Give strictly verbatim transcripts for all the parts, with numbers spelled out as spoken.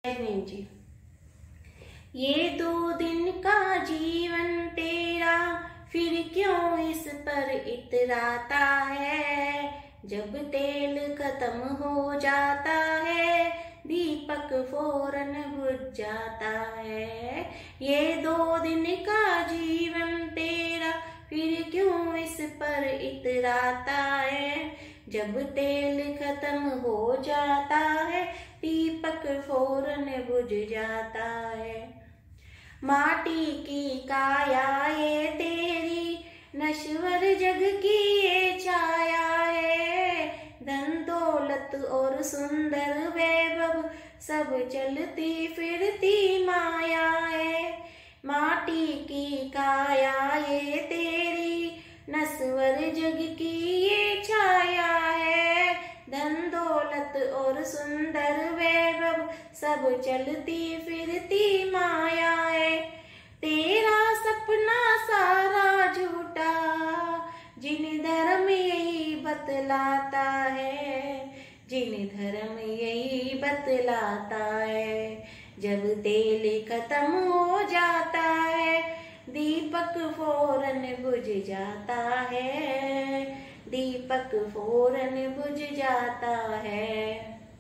नीम जी। ये दो दिन का जीवन तेरा फिर क्यों इस पर इतराता है। जब तेल खत्म हो जाता है दीपक फौरन बुझ जाता है। ये दो दिन का जीवन तेरा फिर क्यों इस पर इतराता है। जब तेल खत्म हो जाता है दीपक फौरन बुझ जाता है। माटी की काया ये तेरी नश्वर जग की ये छाया है। धन दौलत और सुंदर वैभव सब चलती फिरती माया है। माटी की काया ये तेरी नश्वर जग की ये छाया है। धन दौलत और सुंदर वैभव सब चलती फिरती माया है। तेरा सपना सारा झूठा जिन धर्म यही बतलाता है। जिन धर्म यही बतलाता है। जब तेल खत्म हो जाता है दीपक फौरन बुझ जाता है। दीपक फौरन बुझ जाता है।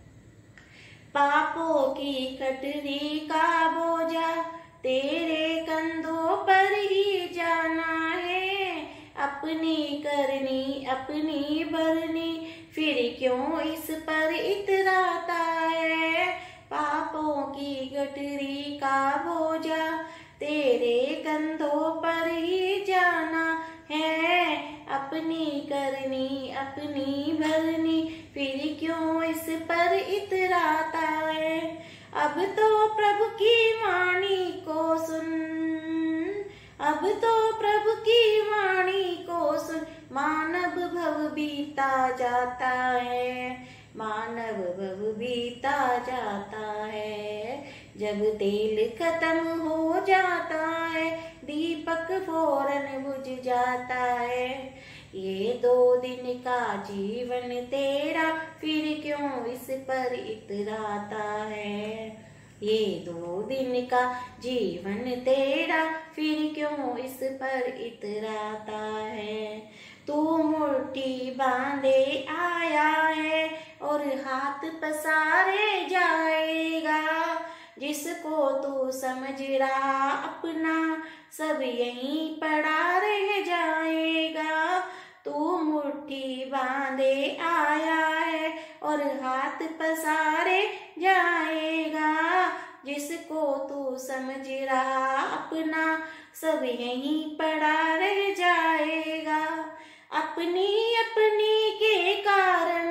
पापों की कटरी का बोझा तेरे कंधों पर ही जाना है। अपनी करनी अपनी भरनी फिर क्यों इस पर इतराता है। पापों की गठरी का बोझा तेरे कंधों पर ही जाना है। अपनी करनी अपनी भरनी फिर क्यों इस पर इतराता है। अब तो प्रभु की वाणी को सुन। अब तो प्रभु की वाणी को सुन। मानव भव बीता जाता है। मानव भव बीता जाता है। जब तेल खत्म हो जाता है दीपक फौरन बुझ जाता है। ये दो दिन का जीवन तेरा फिर क्यों इस पर इतराता है। ये दो दिन का जीवन तेरा फिर क्यों इस पर इतराता है। तू मुट्ठी बांधे आया है और हाथ पसारे जाएगा। जिसको तू समझ रहा अपना सब यहीं पड़ा रह जाएगा। तू मुट्ठी बांधे आया है और हाथ पसारे जाएगा। जिसको तू समझ रहा अपना सब यहीं पड़ा रह जाएगा। अपनी अपनी के कारण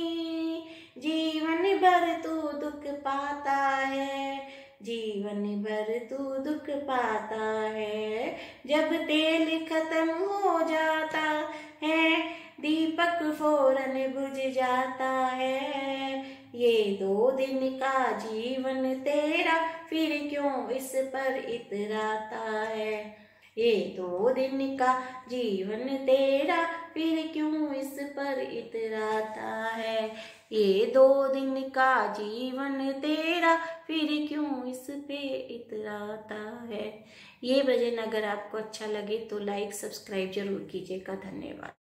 जीवन भर तू दुख पाता है। जीवन भर तू दुख पाता है। जब तेल खत्म हो जाता है दीपक फौरन बुझ जाता है। ये दो दिन का जीवन तेरा फिर क्यों इस पर इतराता है। ये दो दिन का जीवन तेरा फिर क्यों इस पर इतराता है। ये दो दिन का जीवन तेरा फिर क्यों इस पे इतराता है। ये भजन अगर आपको अच्छा लगे तो लाइक सब्सक्राइब जरूर कीजिएगा। धन्यवाद।